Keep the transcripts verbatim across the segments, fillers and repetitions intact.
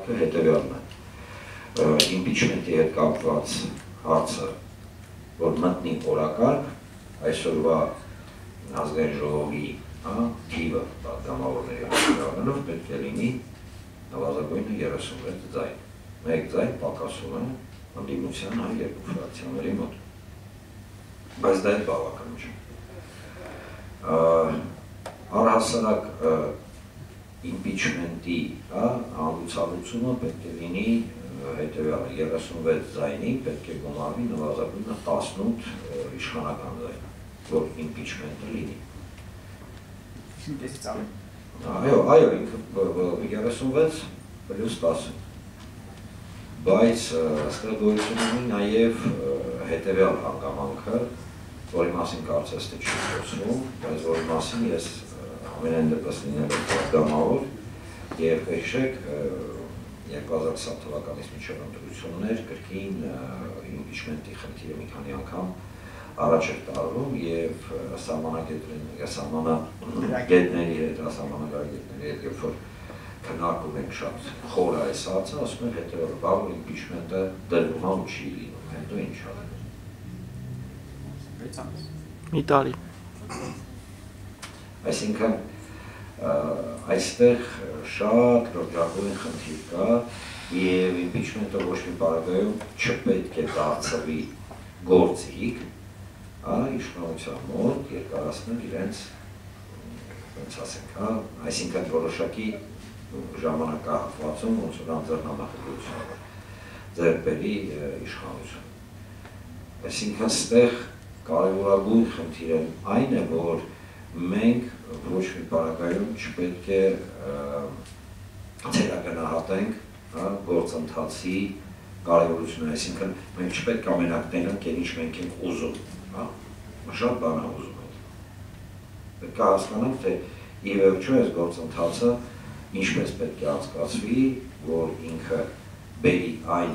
նպատակը հետևյալն է։ Իմպիչմենտի հետ կապված հարցը, որ մտնի օրակարգ, այսօրվա ազգային ժողովի թիվը պատգամավորների առնելով պետք է լինի նվազագույնը երեսունվեց ձայն։ Մեկ ձայն պակասում է ընդդիմության այլ երկու ֆրակցիաների մոտ։ Բայց դա էլ բավական չէ։ Առհասարակ իմպիչմենտի հանդուցալուծումը պետք է լինի հետևյալը երեսունվեց ձայնի պետք է գումարվի նվազագույնը տասնութ իշխանական ձայն, որ իմպիչմենտը լինի։ Այո, այո, ինքը երեսունվեց պլյուս տասը։ Բայց այստեղ գոյություն ունի նաև հետևյալ հանգամանքը, որի մասին կարծես թե չի խոսվում, բայց որի մասին ես ամենայն դեպս լինելով պատգամավոր եւ հիշեք երկու հազար քսան թվականից մինչև ընտրություններ կրկին իմպիչմենտի խնդիրը մի քանի անգամ առաջ էր տարվում եւ սահմանագետների հետ, սահմանագետների հետ, երբ որ քննարկում ենք շատ խոր այս հարցը, ասում են հետեւել բաղ իմպիչմենտը դրվում է ու չի լինում, հետո ինչ անել։ Մի տարի։ Այսինքն այստեղ շատ լրջագույն խնդիր կա եւ իմպիչմենտը ոչ մի պարագայում չպետք է դարձվի գործիք, իշխանության մոտ երկարացնել իրենց, ոնց ասենք, այսինքն որոշակի ժամանակահատվածում ոնց որ անձեռնամխելիություն ձեռք բերի իշխանություն։ Այսինքն ստեղ կարևորագույն խնդիրը այն է, որ մենք ոչ մի պարագայում չպետք է ցերագնահատենք գործընթացի կարևորությունը, այսինքն մենք չպետք է ամենակ տենանք այն ինչ մենք ենք ուզում, շատ բան է ուզում ենք։ Պետք է հասկանանք, թե ի վերջո այս գործընթացը ինչպես պետք է անցկացվի, որ ինքը բերի այն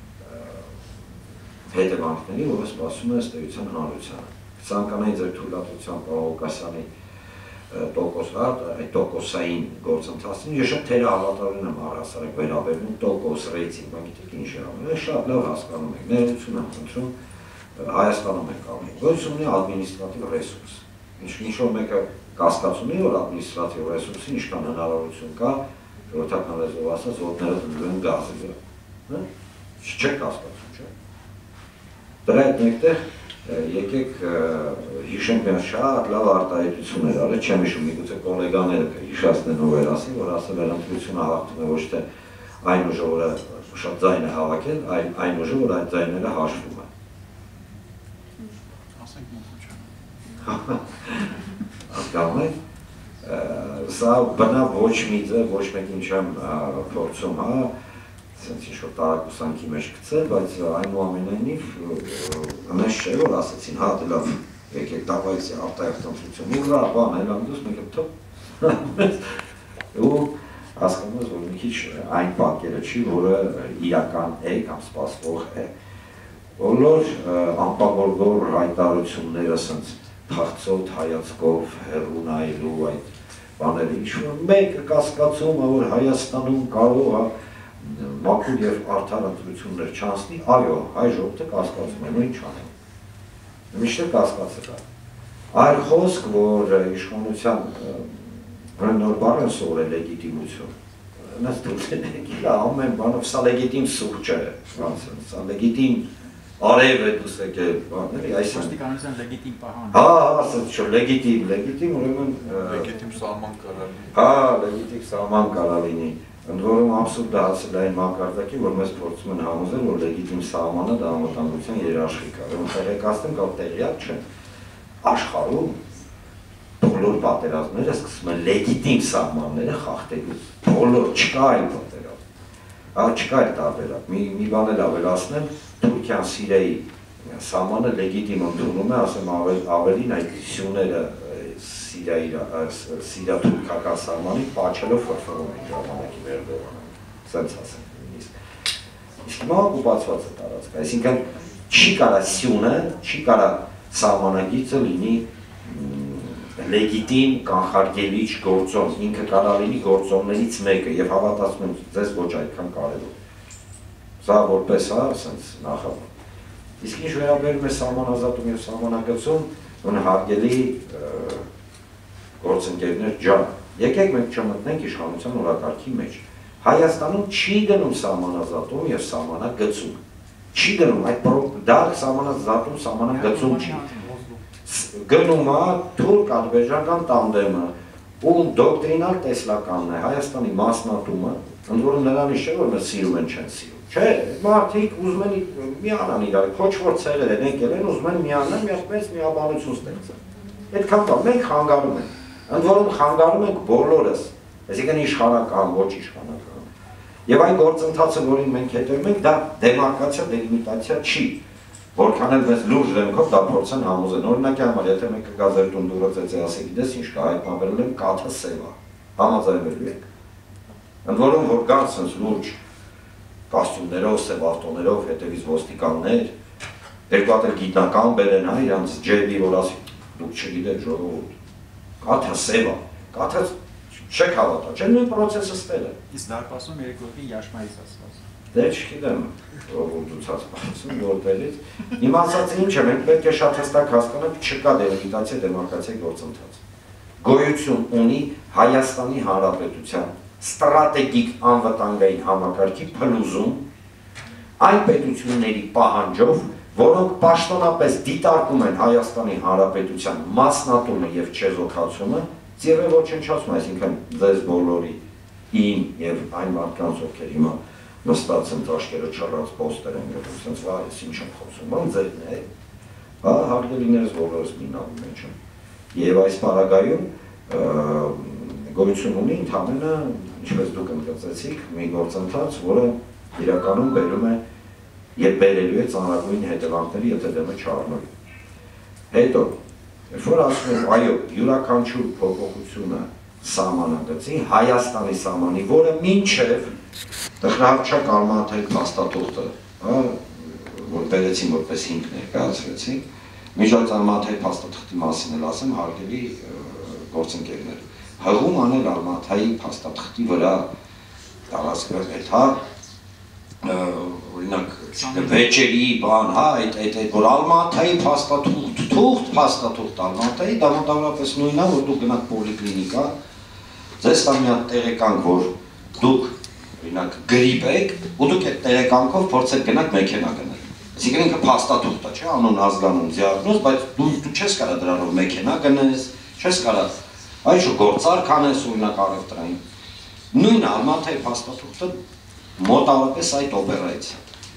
հետևանքների, որը սպասում է ըստ էության հանրությանը։ Ցանկանայի ձեր թույլատվությամբ պարոն Ղուկասյանի այդ տոկոսային գործընթացին, ես շատ թերահավատորեն եմ առհասարակ վերաբերվում տոկոս ռեյտինգ, բան գիտեք ինչ է անում, ես շատ լավ հասկանում եք, ներողություն եմ խնդրում, Հայաստանում ենք անում, գոյություն ունի ադմինիստրատիվ ռեսուրս, ինչ-որ մեկը կասկած ունի, որ ադմինիստրատիվ ռեսուրսին ինչքան հնարավորություն կա, ժողովրդական լեզվով ասած, ոտները դնում գազի վրա, չեք կասկածում, չէ։ Դրա հետ մեկտեղ եկեք հիշենք միայն շատ լավ արտահայտություններ արել, չեմ հիշում, միգուցե կոլեգաները կհիշացնեն ու վերասին, որ ասել են ընտրությունը հաղթում է ոչ թե այն ուժը, որը շատ ձայն է հավաքել, այլ այն ուժը, որ այդ ձայները հաշվում է։ Հասկանում եք, սա բնավ ոչ մի ձև, ոչ մեկին չեմ փորձում, հա, սենց ինչ-որ տարակուսանքի մեջ գցել, բայց այնուամենայնիվ մեզ չէ, որ ասեցին, հա, դե լավ, եկեք դավայցի արտահայտություն, ուրա, բան, այլան դուս, մեկ է թոփ, ու հասկանում ես, որ մի քիչ այն պատկերը չի, որը իրական է կամ սպասվող է։ Բոլոր անպագորգոր հայտարարությունները սենց թախծոտ հայացքով հեռու նայելու այդ բաները, ինչ-որ մեկը կասկածում է, որ Հայաստանում կարող է մաքուր և արդար ընտրություններ չանցնի, այո, հայ ժողովուրդը կասկածում է, ու ինչ անեն։ Միշտ է կասկածը կա։ Այլ խոսք, որ իշխանության նոր բառ են սովորել լեգիտիմություն, նենց դուրսեն եք, ամեն բանով սա լեգիտիմ սուրճ է, սա լեգիտիմ արև է դուս եկել, բաների, այսինքն ոստիկանության լեգիտիմ պահան։ Հա, ասած չէ, լեգիտիմ, լեգիտիմ, ուրեմն լեգիտիմ սահման կարա լինի։ Հա, լեգիտիմ սահման կարա լինի։ Ընդ որում абսուրդը հասել է այն մակարդակի, որ մեզ փորձում են համոզել, որ լեգիտիմ սահմանը դա անվտանգության երաշխիք է։ Ուրեմն տեղեկացնեմ, կամ տեղյակ չեն, աշխարհում բոլոր պատերազմները սկսում են լեգիտիմ սահմանները խախտելուց։ Բոլոր չկա այլ պատերազմ։ Հա, չկա այլ տարբերակ։ Մի բան էլ ավելացնեմ, Թուրքիան Սիրիայի սահմանը լեգիտիմ ընդունում է, ասեմ ավելին այդ սյուները Սիրիա-թուրքական սահմանի պաչելով ֆրֆրում են ժամանակի վերբերանը, սենց ասենք նույնիսկ։ Իսկ հիմա օկուպացված է տարածքը, այսինքն չի կարա սյունը, չի կարա սահմանագիծը լինի լեգիտիմ կանխարգելիչ գործոն, ինքը կարող լինի գործոններից մեկը եւ հավատացում եմ ձեզ ոչ այդքան կարեւոր։ Սա որպես հա, ասենց նախաբան։ Իսկ ինչ վերաբերում է սահմանազատում եւ սահմանագծում, ուն հարգելի գործընկերներ ջան, եկեք մենք չմտնենք իշխանության օրակարգի մեջ։ Հայաստանում չի գնում սահմանազատում եւ սահմանագծում։ Չի գնում այդ դա սահմանազատում, սահմանագծում չի։ Գնում է թուրք ադրբեջանական տանդեմը, ում դոկտրինալ տեսլականն է Հայաստանի մասնատումը, ընդ որում նրանից չէ որ մենք սիրում են չեն սիրում։ Չէ, մարդիկ ուզում են միանան իրար, ոչ որ ցեղեր են եկել են, ուզում են միանան, մի այդպես միաբանություն ստեղծել։ Այդքան բան մենք խանգարում ենք, ընդ որում խանգարում ենք բոլորս, այսինքն իշխանական, ոչ իշխանական։ Եվ այն գործընթացը, որին մենք հետևում ենք, դա դեմարկացիա, դելիմիտացիա չի, որքան էլ մեզ լուրջ դեմքով դա փորձեն համոզեն։ Օրինակի համար, եթե մեկը գա ձեր տուն դուրս էցի ասի, գիտես ինչ կա, հայտնաբերել եմ կաթը սև է, համաձայնվելու եք։ Ընդ որում որ կան sense լուրջ կոստյումներով, սև ավտոներով, հետևից ոստիկաններ, երկու հատ էլ գիտնական բերեն, հա, իրանց ջեբի, որ ասի, դուք չգիտեք ժողովուրդ, կաթը սև է, կաթը չեք հավատա, չէ՞ նույն պրոցեսը ստել է։ Իսկ դարպասում երեկոյի яշմայից ասված։ Դե չգիտեմ, ողորմության սպասում որտեղից։ Իմ ասածը ինչ է, մենք պետք է շատ հստակ հասկանանք, չկա դելիմիտացիա դեմոկրատիայի գործընթաց։ Գոյություն ունի Հայաստանի Հանրապետության ստրատեգիկ անվտանգային համակարգի փլուզում այն պետությունների պահանջով, որոնք պաշտոնապես դիտարկում են Հայաստանի Հանրապետության մասնատումը եւ չեզոքացումը, ձևը ոչնչացում, այսինքն ձեզ բոլորի իմ եւ այն մարդկանց, ովքեր հիմա նստած են տաշկերը չռած պոստեր են գրում, ասենց վայ, ինչ եմ խոսում, ան ձերն է, հա, հարգելիներս բոլորս մինալու մեջ են։ Եվ այս պարագայում գոյություն ունի ընդհանրը, ինչպես դուք ընդգծեցիք, մի գործընթաց, որը իրականում բերում է եւ բերելու է ծանրագույն հետևանքների, եթե դեմը չառնվի։ Հետո, երբ որ ասում եմ, այո, յուրաքանչյուր փոփոխությունը սահմանագծի, Հայաստանի սահմանի, որը մինչև տխրահարչակ արմատայի փաստաթուղթը, որ բերեցին որպես հիմք ներկայացրեցին, միջոց արմատայի փաստաթղթի մասին էլ ասեմ, հարգելի գործընկերներ, հղում անել արմատայի փաստաթղթի վրա տարածքներ հետ, հա, օրինակ վեճերի բան, հա, այդ որ արմատայի փաստաթուղթ, թուղթ փաստաթուղթ արմատայի, դա մոտավորապես նույնն է, որ դուք գնաք պոլիկլինիկա, ձեզ տան մի հատ տեղեկանք, որ դուք օրինակ գրիպ եք, ու դուք այդ տեղեկանքով փորձեք գնաք մեքենա գնել։ Այսինքն ինքը փաստաթուղթ է, չէ՞, անուն ազգանուն դիագնոզ, բայց դու դու չես կարող դրանով մեքենա գնես, չես կարող այլ շո գործարք անես օրինակ առևտրային։ Նույն արմատայի փաստաթուղթը մոտավորապես այդ օպերացիա։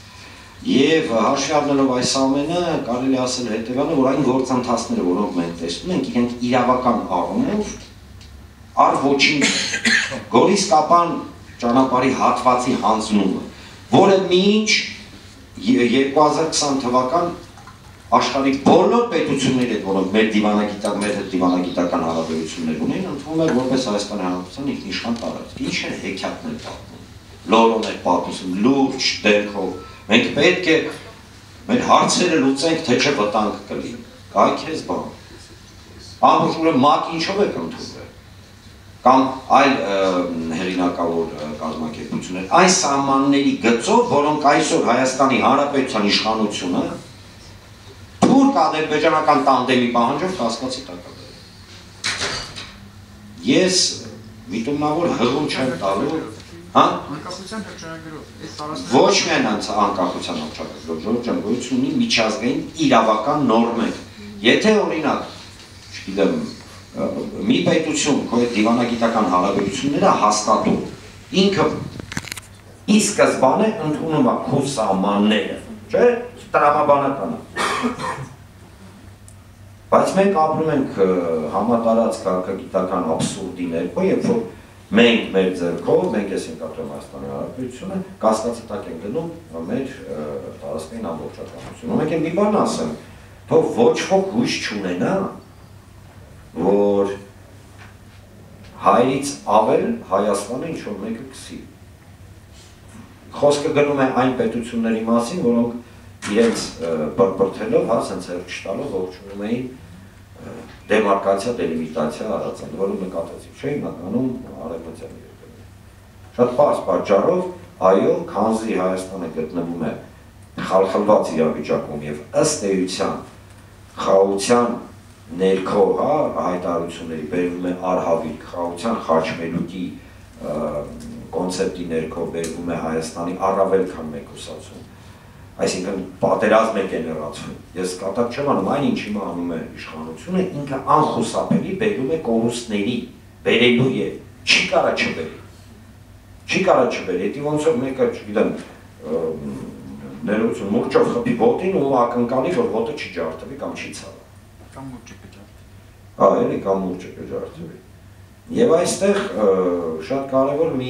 Եվ հաշվի առնելով այս ամենը, կարելի ասել հետևյալը, որ այն գործընթացները, որոնք մենք տեսնում ենք, իրենք իրավական առումով առ ոչինչ Գորիս-Կապան ճանապարհի հատվածի հանձնումը, որը մինչ երկու հազար քսան թվական աշխարհի բոլոր պետությունների հետ, որոնք մեր դիվանագիտական, մեր հետ դիվանագիտական հարաբերություններ ունեն, ընդունում է որպես Հայաստանի Հանրապետության ինքնիշխան տարածք։ Ինչ է հեքիաթներ պատմում, լորոներ պատմում, լուրջ դեմքով։ Մենք պետք է մեր հարցերը լուծենք, թե չէ վտանգ կլինի։ Գայ քեզ բան։ Ամբողջովին ՄԱԿ ինչով է ընդունվել։ Կամ այլ հեղինակավոր կազմակերպություններ, այն սահմանների գծով, որոնք այսօր Հայաստանի Հանրապետության իշխանությունը թուրք-ադրբեջանական տանդեմի պահանջով կասկածի տակ է բերել։ Ես միտումնավոր հղում չեմ տալու, հա? Անկախության հռչակագրով։ Ոչ միայն անկախության հռչակագրով, Ժորժ ջան, գոյություն ունի միջազգային իրավական նորմեր։ Եթե օրինակ, չգիտեմ, մի պետություն քո այդ դիվանագիտական հարաբերությունները հաստատում, ինքը ի սկզբանե ընդունում է քո սահմանները, չէ՞, տրամաբանական է։ Բայց մենք ապրում ենք համատարած քաղաքագիտական աբսուրդի ներքո, երբ որ մենք մեր ձեռքով, մենք ես ենք ապրում Հայաստանի Հանրապետությունը, կասկածի տակ ենք դնում մեր տարածքային ամբողջականությունը։ Մենք մի բան ասեմ, թող ոչ ոք հույս չունենա, որ հայրից ավել Հայաստանը ինչ-որ մեկը կսի։ Խոսքը գնում է այն պետությունների մասին, որոնք իրենց բրբրթելով, հա, սենց հերք չտալով ողջունում էին դեմարկացիա, դելիմիտացիա արած են, որը նկատեցիք, չէ՞ հիմնականում արևմտյան երկրներ։ Շատ պարզ պատճառով, այո, քանզի Հայաստանը գտնվում է խալխլված իրավիճակում եւ ըստ էության խաղաղության ներքո, հա, հայտարարությունների բերվում է արհավիրք, խաղաղության խաչմերուկի կոնցեպտի ներքո բերվում է Հայաստանի առավել քան մեկուսացում։ Այսինքն պատերազմ է գեներացվում։ Ես կատակ չեմ անում, այն ինչ հիմա անում է իշխանությունը, ինքը անխուսափելի բերում է կորուստների, բերելու է, չի կարա չբերի։ Չի կարա չբերի, դի ոնց որ մեկը, չգիտեմ, ներողություն, մուրճով խփի ոտին ու ակնկալի, որ ոտը չջարդվի կամ չի ցավի։ Կամ մուրճը կջարդվի։ Հա, էլի կամ մուրճը կջարդվի։ Եվ այստեղ շատ կարևոր մի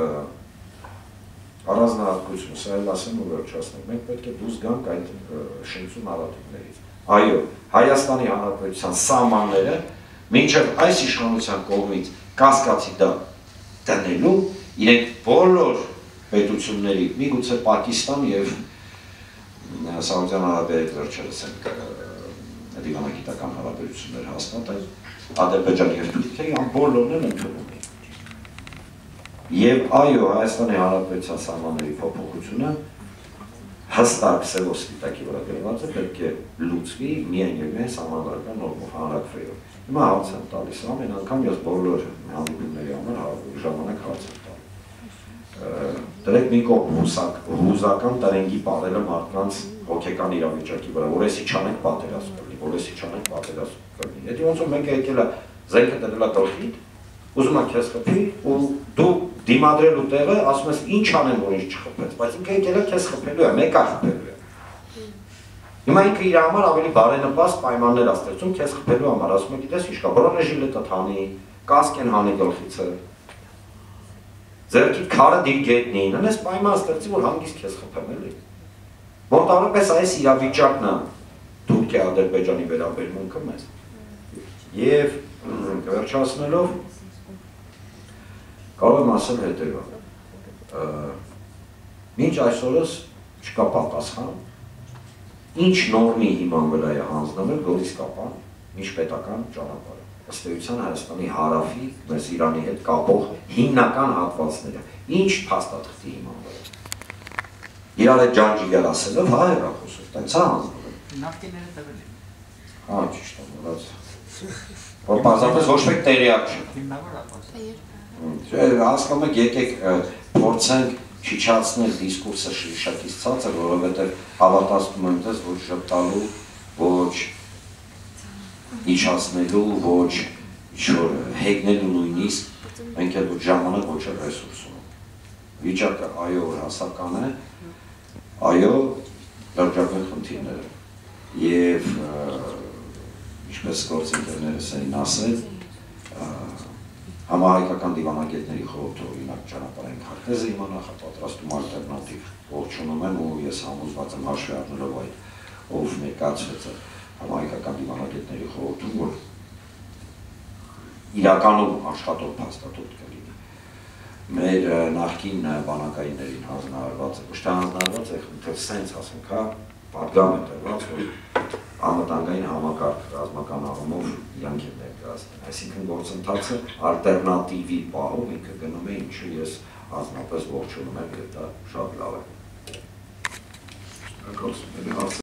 առանձնահատկություն, սա էլ ասեմ ու վերջացնենք, մենք պետք է դուրս գանք այդ շնչու նարատիվներից։ Այո, Հայաստանի Հանրապետության սահմանները մինչև այս իշխանության կողմից կասկածի դնելու իրենք բոլոր պետությունների, միգուցե Պակիստան եւ Սաուդյան Արաբիայի վերջերս են դիվանագիտական հարաբերություններ հաստատել, Ադրբեջան եւ Թուրքիան բոլորն են ընդունում են։ Եվ այո, Հայաստանի Հանրապետության սահմանների փոփոխությունը հստակ սևով սպիտակի վրա գրված է, պետք է լուծվի միայն եւ միայն սահմանադրական նորմով հանրակրվելով։ Հիմա հարց եմ տալիս, ամեն անգամ ես բոլոր հանդիպումների համար ժամանակ հարց եմ տալիս։ Դրեք մի կողմ հուզական տրենգի պարելը մարդկանց հոգեկան իրավիճակի վրա, որ էսի չանենք պատերազմ կլինի, որ էսի չանենք պատերազմ կլինի։ Եթե ոնց որ մեկը եկել է զենքը դրել է գլխիդ, ուզում է քեզ խփի ու դու դիմադրելու տեղը ասում ես ինչ անեմ որ ինձ չխփեց, բայց ինքը եկել է քեզ խփելու է, մեկը խփելու է։ Հիմա ինքը իր համար ավելի բարենպաստ պայմաններ է ստեղծում քեզ խփելու համար, ասում է գիտես ինչ կա, բրոնեժիլետը թանի, կասկեն հանի գլխիցը։ Ձերքիդ քարը դիր գետնին, հենց պայման ստեղծի, որ հանգիստ քեզ խփեմ, էլի։ Մոտավորապես այս իրավիճակն է Թուրքիա Ադրբեջանի վերաբերմունքը մեզ։ Եվ վերջացնելով կարող եմ ասել հետևյալը։ Մինչ այսօրս չկա պատասխան, ինչ նորմի հիման վրա է հանձնվել գորիսկապան, միջպետական ճանապարհը։ Ըստ էության Հայաստանի հարավի, մեզ Իրանի հետ կապող հիմնական հատվածները, ինչ փաստաթղթի հիման վրա։ Իրար հետ ջանջիգար ասելով, հա հեռախոսով, տենց է հանձնվել։ Նավթիները տվել են։ Հա, ճիշտ է, մոռաց։ Որ պարզապես ոչ մեկ տեղյակ չէ։ Հիմնավոր ապացույց։ Հասկանում եք, եկեք փորձենք չիջացնել դիսկուրսը շիշակից ցածր, որովհետև հավատացնում եմ ձեզ, ոչ ժպտալու, ոչ իջացնելու, ոչ ինչ-որ հեգնելու նույնիսկ, մենք էլ ոչ ժամանակ, ոչ էլ ռեսուրս ունենք։ Վիճակը այո որ հասական է, այո լրջագույն խնդիրներ են։ Եվ ինչպես գործընկերներս էին ասել, Համահայկական դիվանագետների խորհուրդը օրինակ ճանապարհային քարտեզը հիմա նախապատրաստում ալտերնատիվ ողջունում են ու ես համոզված եմ հաշվի առնելով այդ ով ներկայացվեց համահայկական դիվանագետների խորհրդում, որ իրականում աշխատող փաստաթուղթ կլինի։ Մեր նախկին բանակայիններին հանձնարարված է, ոչ թե հանձնարարված է, թե սենց ասենք, հա, պատգամ է տրված, որ անվտանգային համակարգ ռազմական առումով իրանք են ներկայացնել, այսինքն գործընթացը ալտերնատիվի պահով ինքը գնում է, ինչը ես ազնապես ողջունում եմ, եւ դա շատ լավ է։